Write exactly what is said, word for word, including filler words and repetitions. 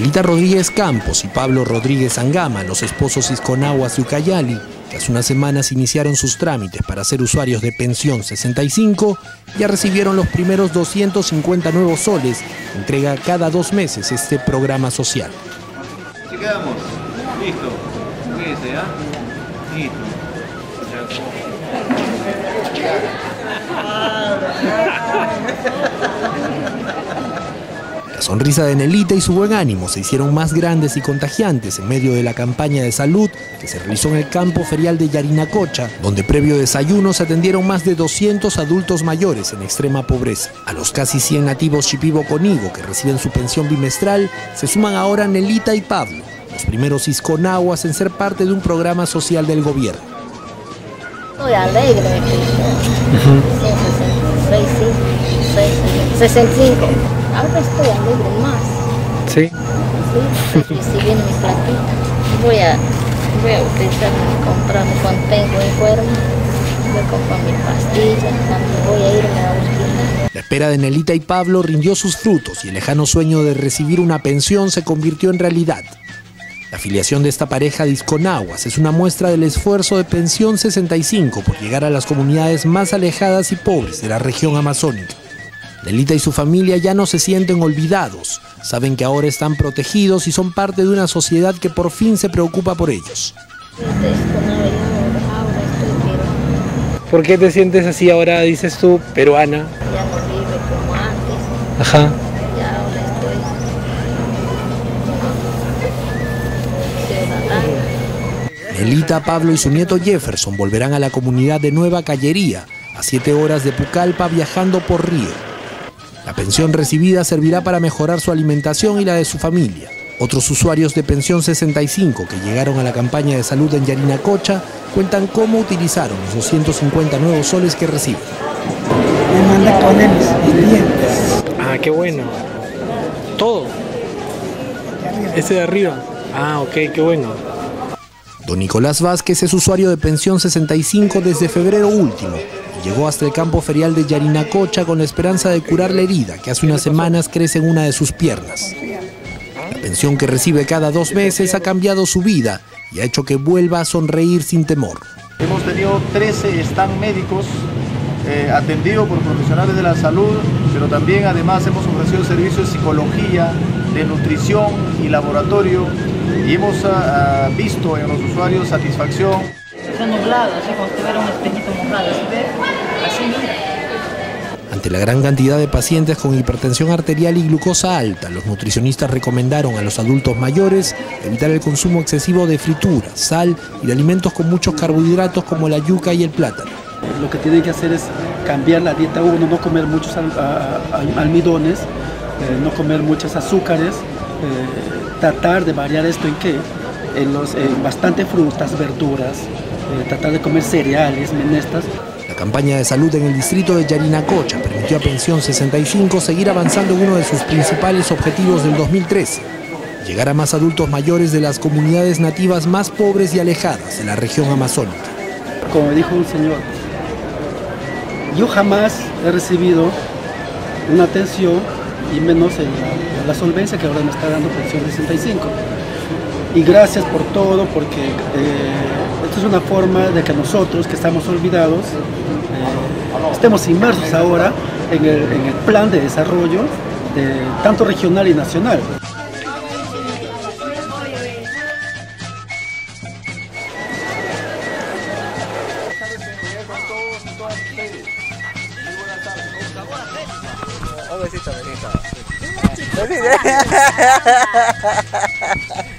Nelita Rodríguez Campos y Pablo Rodríguez Angama, los esposos Isconahuas de Ucayali, que hace unas semanas iniciaron sus trámites para ser usuarios de pensión sesenta y cinco, ya recibieron los primeros doscientos cincuenta nuevos soles, entrega cada dos meses este programa social. ¿Qué quedamos? Listo. Cuídense, ¿ah? Listo. La sonrisa de Nelita y su buen ánimo se hicieron más grandes y contagiantes en medio de la campaña de salud que se realizó en el campo ferial de Yarinacocha, donde previo desayuno se atendieron más de doscientos adultos mayores en extrema pobreza. A los casi cien nativos Shipibo-Conigo que reciben su pensión bimestral, se suman ahora Nelita y Pablo, los primeros Isconahuas en ser parte de un programa social del gobierno. Estoy alegre, uh-huh. sesenta y cinco. Ahora estoy alegre más. ¿Sí? Sí, estoy recibiendo mi platita. Voy a, voy a utilizar, comprarme cuando tengo enfermo. Voy a comprar mi pastilla, cuando voy a irme a hospital. La espera de Nelita y Pablo rindió sus frutos y el lejano sueño de recibir una pensión se convirtió en realidad. La afiliación de esta pareja de Isconahuas es una muestra del esfuerzo de Pensión sesenta y cinco por llegar a las comunidades más alejadas y pobres de la región amazónica. Nelita y su familia ya no se sienten olvidados, saben que ahora están protegidos y son parte de una sociedad que por fin se preocupa por ellos. ¿Por qué te sientes así ahora, dices tú, peruana? Ya no vive como antes. Ajá. Ya ahora estoy ciudadana. Nelita, Pablo y su nieto Jefferson volverán a la comunidad de Nueva Callería, a siete horas de Pucallpa, viajando por río. La pensión recibida servirá para mejorar su alimentación y la de su familia. Otros usuarios de Pensión sesenta y cinco que llegaron a la campaña de salud en Yarinacocha cuentan cómo utilizaron los doscientos cincuenta nuevos soles que reciben. Me manda con mis dientes. Ah, qué bueno. Todo. Ese de arriba. Ah, ok, qué bueno. Don Nicolás Vázquez es usuario de Pensión sesenta y cinco desde febrero último y llegó hasta el campo ferial de Yarinacocha con la esperanza de curar la herida que hace unas semanas crece en una de sus piernas. La pensión que recibe cada dos meses ha cambiado su vida y ha hecho que vuelva a sonreír sin temor. Hemos tenido trece stand médicos eh, atendidos por profesionales de la salud, pero también además hemos ofrecido servicios de psicología, de nutrición y laboratorio, y hemos uh, visto en los usuarios satisfacción. Está nublado, así como si tuviera un espejito mojado, ¿sí ve? Así mira. Ante la gran cantidad de pacientes con hipertensión arterial y glucosa alta, los nutricionistas recomendaron a los adultos mayores evitar el consumo excesivo de frituras, sal y de alimentos con muchos carbohidratos como la yuca y el plátano. Lo que tienen que hacer es cambiar la dieta uno, no comer muchos al, a, a, almidones, eh, no comer muchos azúcares, eh, tratar de variar esto en qué, en, los, en bastante frutas, verduras, eh, tratar de comer cereales, menestras. La campaña de salud en el distrito de Yarinacocha permitió a Pensión sesenta y cinco seguir avanzando en uno de sus principales objetivos del dos mil trece, llegar a más adultos mayores de las comunidades nativas más pobres y alejadas de la región amazónica. Como dijo un señor, yo jamás he recibido una atención y menos en la, la solvencia que ahora me está dando Pensión sesenta y cinco. Y gracias por todo, porque eh, esto es una forma de que nosotros, que estamos olvidados, eh, estemos inmersos ahora en el, en el plan de desarrollo, de, tanto regional y nacional. Un besito, besito.